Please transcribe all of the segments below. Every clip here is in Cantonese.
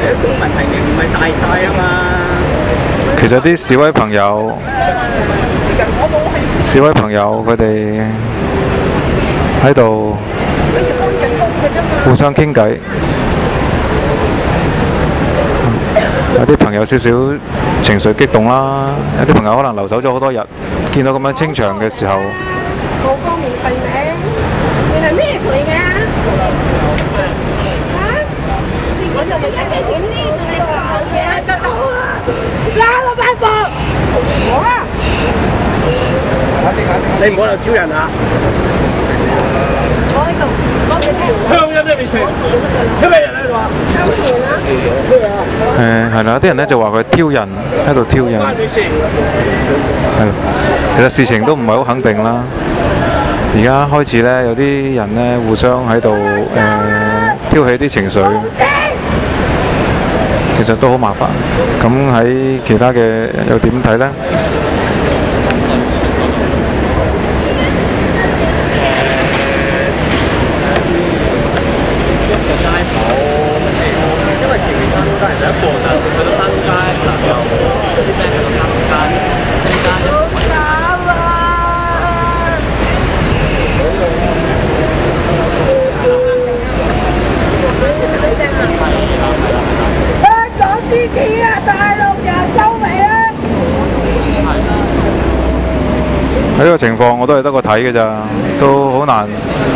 個問題唔係大晒啊嘛。 其實啲示威朋友佢哋喺度互相傾偈，有啲朋友少少情緒激動啦，有啲朋友可能留守咗好多日，見到咁樣清場嘅時候， 冇光明費名，你係咩水嘅？我就而家幾點呢？你話嘢得到啊！拉我班貨，我啊！ 你唔好喺度挑人啊！ 我喺度講俾聽。 鄉音一面傳，挑咩人喺度啊？ 係啦，有啲人咧就話佢挑人喺度挑人，係啦，其實事情都唔係好肯定啦。而家開始咧，有啲人咧互相喺度挑起啲情緒。其實都好麻煩，咁喺其他嘅又點睇呢？ 因為前面山東街就一半啦，去到山東街嗱又知唔知咩？去到山東街，中間一個位。 支持啊！大陸人收尾啊！ 喺呢個情況，我都係得個睇嘅咋，都好難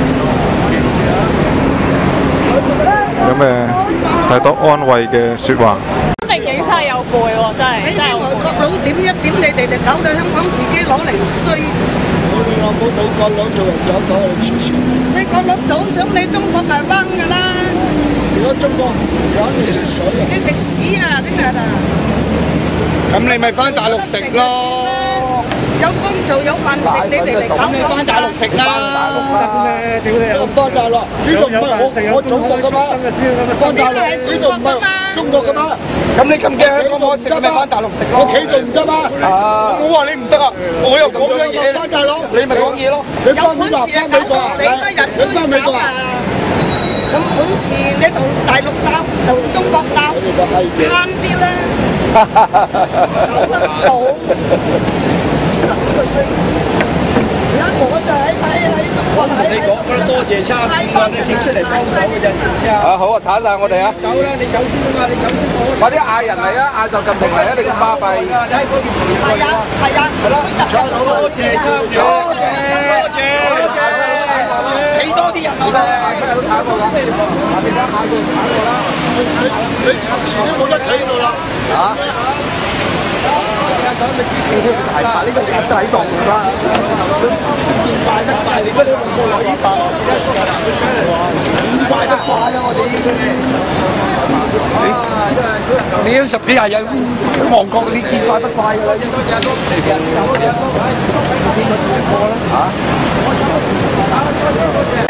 有咩太多安慰嘅説話。 肯定警察有攰喎，真係。 你啲外國佬點一點你哋就搞到香港自己攞嚟衰。 我冇美國佬做人走講去黐線。 美國佬早想你中國大灣㗎啦。 如果中國唔搞你食水啊！ 你食屎啊！真係啊！ 咁你咪翻大陸食咯。 有工做有飯食，你哋嚟搞咁你翻大陸食啦！屌你啊！翻大陸呢度唔係我祖國㗎嘛？翻大陸呢度唔係中國㗎嘛？咁你咁驚香港冇食咪翻大陸食咯？我企度唔得嘛？我話你唔得啊！我又講咗嘢。翻大陸，你咪講嘢咯。你翻邊度？翻美國啊？你翻美國啊？ 咁本事你同大陸鬥，同中國鬥，慳啲啦，搞得到。咁就衰。而家我就喺中國喺。 你講得多謝差別啦，你出嚟幫手嘅啫。 啊好啊，鏟晒我哋啊！ 走啦，你走先啊嘛，你走先好。 快啲嗌人嚟啊！嗌習近平嚟啊！你咁巴閉。 喺嗰邊係啊係啊， 多謝差別，多謝。企多啲人啊！ 都踩過啦，我哋而家買過踩過啦。 你前都冇得企喺度啦。 嚇！ 咁你知道係呢個人都喺度㗎啦。見快得快，你不你冇攞呢包？見快得快啊！我哋你要十幾廿日旺角，你見快得快㗎啦！ 嚇！